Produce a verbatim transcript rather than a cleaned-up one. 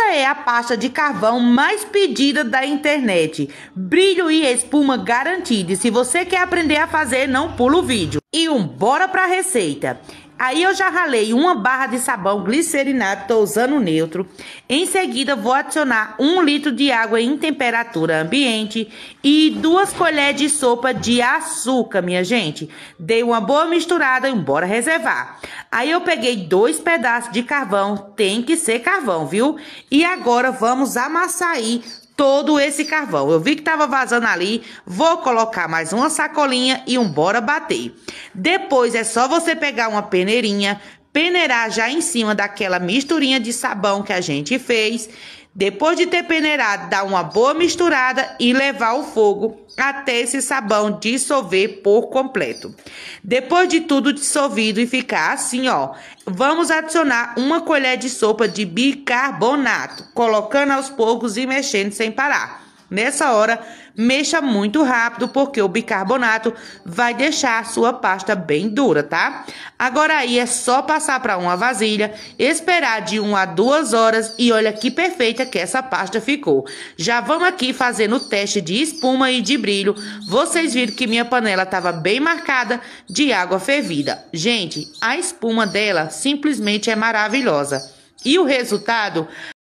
é a pasta de carvão mais pedida da internet. Brilho e espuma garantido. E se você quer aprender a fazer, não pula o vídeo. E um bora pra receita. Aí eu já ralei uma barra de sabão glicerinado, tô usando neutro. Em seguida vou adicionar um litro de água em temperatura ambiente e duas colheres de sopa de açúcar, minha gente. Dei uma boa misturada e bora reservar. Aí eu peguei dois pedaços de carvão, tem que ser carvão, viu? E agora vamos amassar aí todo esse carvão. Eu vi que tava vazando ali, vou colocar mais uma sacolinha e um bora bater. Depois é só você pegar uma peneirinha, peneirar já em cima daquela misturinha de sabão que a gente fez. Depois de ter peneirado, dar uma boa misturada e levar ao fogo até esse sabão dissolver por completo. Depois de tudo dissolvido e ficar assim, ó, vamos adicionar uma colher de sopa de bicarbonato, colocando aos poucos e mexendo sem parar. Nessa hora, mexa muito rápido, porque o bicarbonato vai deixar a sua pasta bem dura, tá? Agora aí é só passar para uma vasilha, esperar de uma a duas horas e olha que perfeita que essa pasta ficou. Já vamos aqui fazendo o teste de espuma e de brilho. Vocês viram que minha panela estava bem marcada de água fervida. Gente, a espuma dela simplesmente é maravilhosa. E o resultado